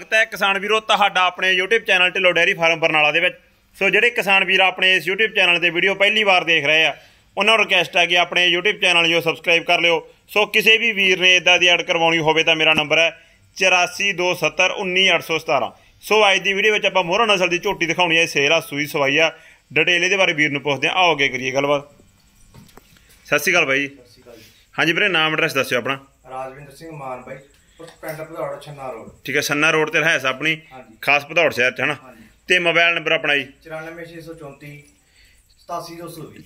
स्वागत है किसान वीरो तुहाडा अपने YouTube channel Dhillon dairy farm Barnala दे विच। सो जिहड़े किसान वीर अपने इस यूट्यूब चैनल ते वीडियो पहली बार देख रहे हैं उन्होंने रिक्वेस्ट है कि अपने यूट्यूब चैनल जो सबसक्राइब कर लियो। सो किसी भी वीर ने इदा दी ऐड करवानी होवे तां मेरा नंबर है 842719 सो अज की वीडियो में आपां मोहरा नस्ल की झोटी दिखाउणी है, सेल आ सूई सवाई आ। डिटेल इहदे बारे वीर नूं पुछदे आं, आओ अगे करिए गलबात। सत श्री अकाल भाई। हाँ जी वीरे, नाम एड्रैस दस्सिओ अपना। राजविंदर सिंह मान भाई, पिंड भदौड़ छन्ना रोड। ठीक है, छन्ना रोड ते रहायश अपनी खास भदौड़ शहर च है ना। ते मोबाइल नंबर अपना जी 94 634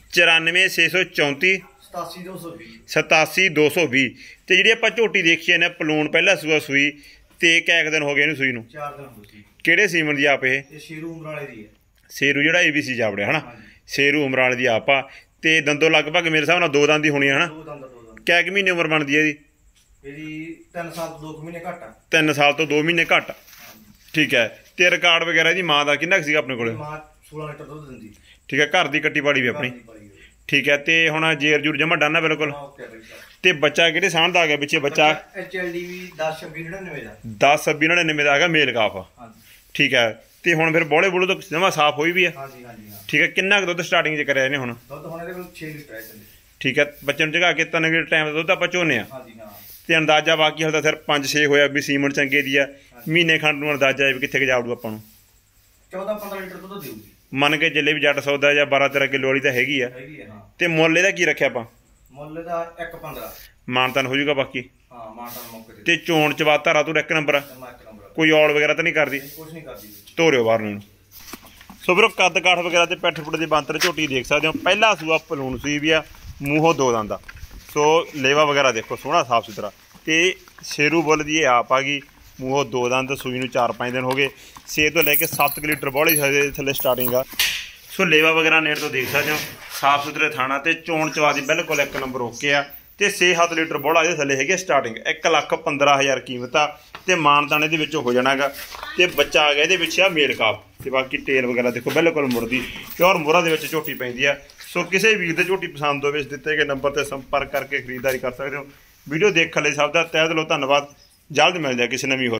87 634 87 220। ਤੇ ਜਿਹੜੀ ਆਪਾਂ ਝੋਟੀ ਦੇਖੀ ਨੇ ਪਲੂਣ ਪਹਿਲਾ ਸੂਆ ਸੂਈ ਤੇ ਕਿੰਨੇ ਦਿਨ ਹੋ ਗਏ ਇਹਨੂੰ ਸੂਈ ਨੂੰ? 4 ਦਿਨ ਹੋ ਗਏ। ਕਿਹੜੇ ਸੀਮਨ ਦੀ ਆਪ ਇਹ ਸ਼ੇਰੂ ਉਮਰਾਲੇ ਦੀ ਹੈ। ਸ਼ੇਰੂ ਜਿਹੜਾ ABC ਜਾਵੜਿਆ ਹਨਾ, ਸ਼ੇਰੂ ਉਮਰਾਲੇ ਦੀ ਆਪ ਆ। ਤੇ ਦੰਦੋਂ ਲਗਭਗ ਮੇਰੇ ਹਿਸਾਬ ਨਾਲ 2 ਦੰਦ ਹੀ ਹੋਣੀ ਹੈ ਹਨਾ। 2 ਦੰਦ। ਕਿੰਨੇ ਮਹੀਨੇ ਉਮਰ ਬਣਦੀ ਹੈ ਇਹਦੀ? ਇਹਦੀ 3 ਸਾਲ ਤੋਂ 2 ਮਹੀਨੇ ਘੱਟ ਆ। 3 ਸਾਲ ਤੋਂ 2 ਮਹੀਨੇ ਘੱਟ। ਠੀਕ ਹੈ। ਤੇ ਰਿਕਾਰਡ ਵਗੈਰਾ ਇਹਦੀ ਮਾਂ ਦਾ ਕਿੰਨਾ ਸੀਗਾ ਆਪਣੇ ਕੋਲ? ਮਾਂ 16 ਲੀਟਰ ਦੁੱਧ ਦਿੰਦੀ। ਠੀਕ ਹੈ, ਘਰ ਦੀ ਕੱਟੀ ਬਾੜੀ ਵੀ ਆਪਣੀ। ਠੀਕ ਹੈ। ਤੇ ਹੁਣ ਜੇਰ ਜੂਰ ਜਮਾ ਡਾਨਾ ਬਿਲਕੁਲ। ਤੇ ਬੱਚਾ ਕਿਹੜੇ ਸਾਂਢ ਦਾ ਆ ਗਿਆ ਪਿੱਛੇ? ਬੱਚਾ HLD ਵੀ 102699 ਦਾ 102699 ਦਾ ਹੈਗਾ, ਮੇਲ ਕਾਫ। ਠੀਕ ਹੈ। ਤੇ ਹੁਣ ਫਿਰ ਬੋਲੇ ਬੋਲੇ ਤੋਂ ਜਮਾ ਸਾਫ ਹੋਈ ਵੀ ਹੈ। ਠੀਕ ਹੈ। ਕਿੰਨਾ ਕੁ ਦੁੱਧ ਸਟਾਰਟਿੰਗ 'ਚ ਕਰਿਆ ਇਹਨੇ ਹੁਣ? ਦੁੱਧ ਹੁਣ ਇਹਦੇ ਕੋਲ 6 ਲੀਟਰ ਹੈ। ਠੀਕ ਹੈ। ਬੱਚੇ ਨੂੰ ਜਗਾ ਕੇ 3 ਲੀਟਰ ਟਾਈਮ ਦਾ ਦੁੱਧ ਆਪਾਂ ਚੋਨੇ ਆ। ਤੇ ਅੰਦਾਜ਼ਾ ਬਾਕੀ ਹਾਲੇ ਤਾਂ ਸਿਰ 5-6 ਹੋਇਆ ਵੀ ਸੀਮਨ ਚੰਗੇ ਦੀ ਆ। ਮਹੀਨੇ ਖੰਡ ਨੂੰ ਅੰਦਾਜ਼ਾ ਵੀ ਕਿੱਥੇ ਜਾਵੜੂ ਆਪਾਂ ਨੂੰ? 14-15 ਲੀਟਰ ਦੁੱਧ ਦੇਊਗੀ ਮੰਨ ਕੇ ਚੱਲੇ ਵੀ ਜੱਟ ਸੌਦਾ ਜਾਂ 12-13 ਕਿਲੋ ਵਾਲੀ ਤਾਂ ਹੈਗੀ ਆ। ਤੇ ਮੁੱਲ ਇਹਦਾ ਕੀ ਰੱਖਿਆ ਆਪਾਂ? ਮੁੱਲ ਦਾ 1.15 ਮਾਨਤਾਨ ਹੋ ਜਾਊਗਾ ਬਾਕੀ। ਹਾਂ, ਮਾਨਤਾਨ ਮੌਕੇ ਤੇ ਚੋਣ ਚਵਾ ਧਾਰਾ ਤੂੰ ਇੱਕ ਨੰਬਰ ਆ। ਕੋਈ ਔਲ ਵਗੈਰਾ ਤਾਂ ਨਹੀਂ ਕਰਦੀ? ਕੁਝ ਨਹੀਂ ਕਰਦੀ। ਧੋਰਿਓ ਬਾਹਰ ਨੂੰ। ਸੋ ਵੀਰੋ ਕੱਦ ਕਾਠ ਵਗੈਰਾ ਤੇ ਪੈਠ ਪੁੱਟ ਦੀ ਬੰਤਰ ਝੋਟੀ ਦੇਖ ਸਕਦੇ ਹੋ। ਪਹਿਲਾ ਸੂਆ ਪਲੂਣ ਸੂਈ ਵੀ ਆ, ਮੂੰਹੋਂ 2 ਦੰਦ ਦਾ। ਸੋ ਲੇਵਾ ਵਗੈਰਾ ਦੇਖੋ ਸੋਹਣਾ ਸਾਫ ਸੁਥਰਾ। ਤੇ ਸ਼ੇਰੂ ਬੁੱਲ ਦੀ ਇਹ ਆਪ ਆ ਗਈ, ਮੂੰਹੋਂ 2 ਦੰਦ। ਸੂਈ ਨੂੰ 4-5 ਦਿਨ ਹੋ ਗਏ। 6 ਤੋਂ ਲੈ ਕੇ 7 ਲੀਟਰ ਬੋਲੀ ਥੱਲੇ ਸਟਾਰਟਿੰਗ ਆ। ਸੋ ਲੇਵਾ ਵਗੈਰਾ ਨੇੜ ਤੋਂ ਦੇਖ ਸਕਦੇ ਹੋ, ਸਾਫ ਸੁਥਰੇ ਥਾਣਾ ਤੇ ਚੋਣ ਚਵਾ ਦੀ ਬਿਲਕੁਲ 1 ਨੰਬਰ ਓਕੇ ਆ। ਤੇ 6-7 ਲੀਟਰ ਬੋਲਾ ਇਹਦੇ ਥੱਲੇ ਹੈਗੇ ਸਟਾਰਟਿੰਗ। 1,15,000 ਕੀਮਤ ਆ। ਤੇ ਮਾਨਤਾਨ ਇਹਦੇ ਵਿੱਚੋਂ ਹੋ ਜਾਣਾ ਗਾ। ਤੇ ਬੱਚਾ ਆ ਗਿਆ ਇਹਦੇ ਪਿੱਛੇ ਆ ਮੇਲ ਕਾਪ। ਤੇ ਬਾਕੀ ਟੇਲ ਵਗੈਰਾ ਦੇਖੋ ਬਿਲਕੁਲ ਮੁੜਦੀ ਪਿਓਰ ਮੋਹਰਾ ਦੇ ਵਿੱਚ ਝੋਟੀ ਪੈਂਦੀ ਆ। ਸੋ ਕਿਸੇ ਵੀਰ ਦੇ ਝੋਟੀ ਪਸੰਦ ਹੋਵੇ ਇਸ ਦਿੱਤੇ ਗਏ ਨੰਬਰ ਤੇ ਸੰਪਰਕ ਕਰਕੇ ਖਰੀਦਦਾਰੀ ਕਰ ਸਕਦੇ ਹੋ। ਵੀਡੀਓ ਦੇਖਣ ਲਈ ਸਭ ਦਾ ਤਹਿ ਦਿਲੋਂ ਧੰਨਵਾਦ। ਜਲਦ ਮਿਲਦੇ ਆ ਕਿਸੇ ਨਵੀਂ ਹੋਰ